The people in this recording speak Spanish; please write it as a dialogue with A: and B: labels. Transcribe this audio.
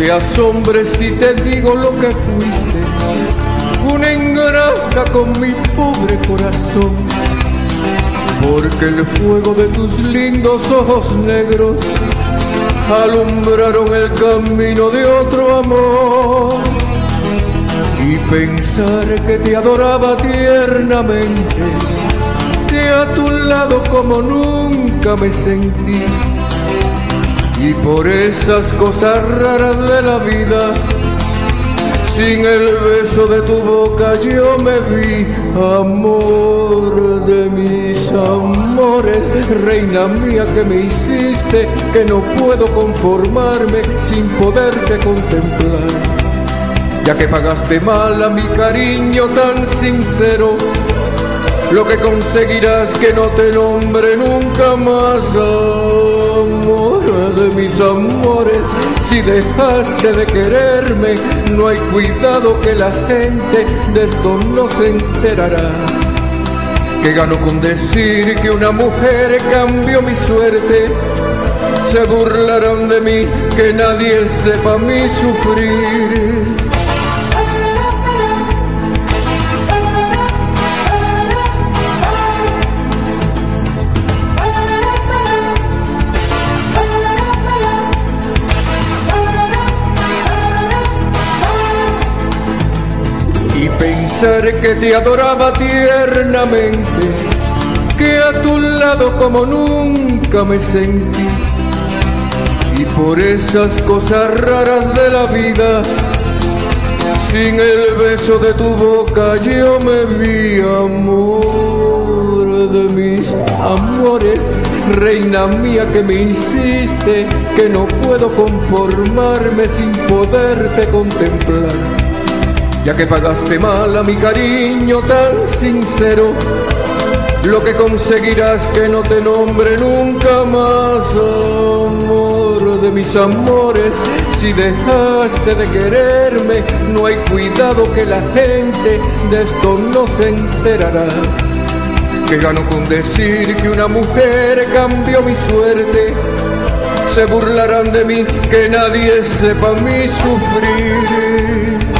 A: te asombres si te digo lo que fuiste, una ingrata con mi pobre corazón, porque el fuego de tus lindos ojos negros alumbraron el camino de otro amor. Y pensar que te adoraba tiernamente, que a tu lado como nunca me sentí, y por esas cosas raras de la vida, sin el beso de tu boca yo me vi. Amor de mis amores, reina mía que me hiciste, que no puedo conformarme sin poderte contemplar. Ya que pagaste mal a mi cariño tan sincero, lo que conseguirás que no te nombre nunca más. Amor de mis amores, si dejaste de quererme, no hay cuidado que la gente de esto no se enterará. Que gano con decir que una mujer cambió mi suerte, se burlarán de mí, que nadie sepa mi sufrir. Pensar que te adoraba tiernamente, que a tu lado como nunca me sentí, y por esas cosas raras de la vida, sin el beso de tu boca yo me vi. Amor de mis amores, reina mía que me hiciste, que no puedo conformarme sin poderte contemplar. Ya que pagaste mal a mi cariño tan sincero, lo que conseguirás que no te nombre nunca más. Amor de mis amores, si dejaste de quererme, no hay cuidado que la gente de esto no se enterará. Que gano con decir que una mujer cambió mi suerte, se burlarán de mí, que nadie sepa mi sufrir.